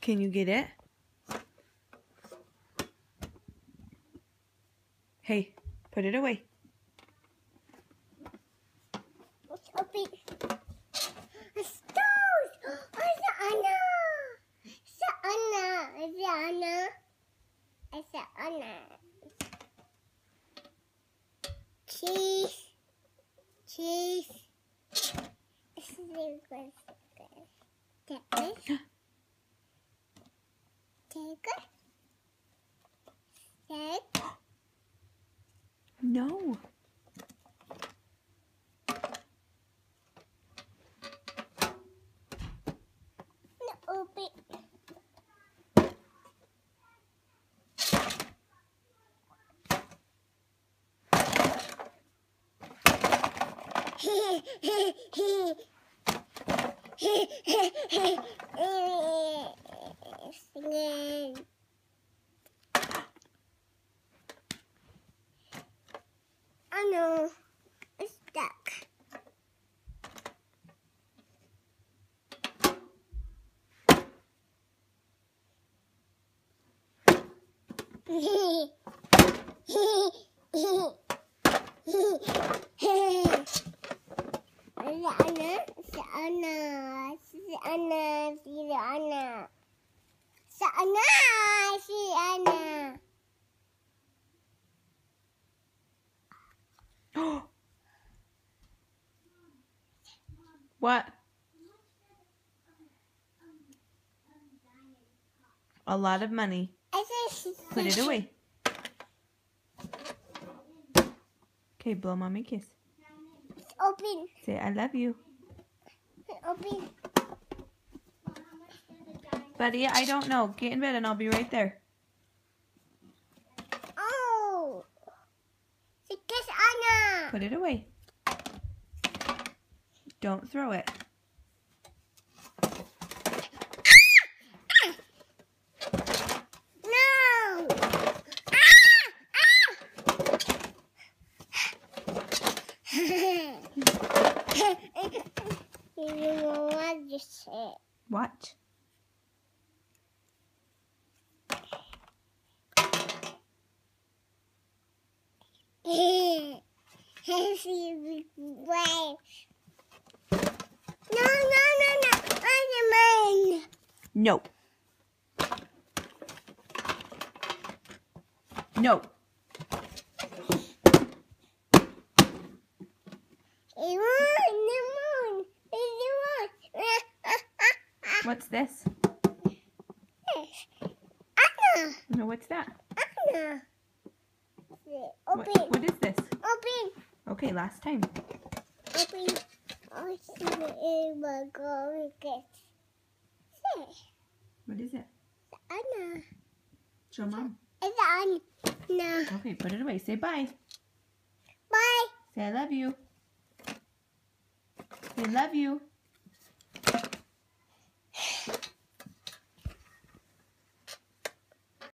Can you get it? Hey, put it away. It's open. It's toast. It's Anna. It's Anna. It's Anna. It's Anna. Cheese. Cheese. It's really good. Take it. Take it. Take. No. No, open. Singing. Oh no, it's stuck. What? A lot of money. Put it away. Okay, blow mommy a kiss. It's open. Say, I love you. It's open. Buddy, I don't know. Get in bed and I'll be right there. Oh, it's kiss Anna. Put it away. Don't throw it. No. You know what you said. Watch. No. No. No. What's this? Anna. No, what's that? Anna. What is this? Open. Okay, last time. Open. Oh, What is it? Anna. Show mom. It's Anna. Okay, put it away. Say bye. Bye. Say I love you. Say love you.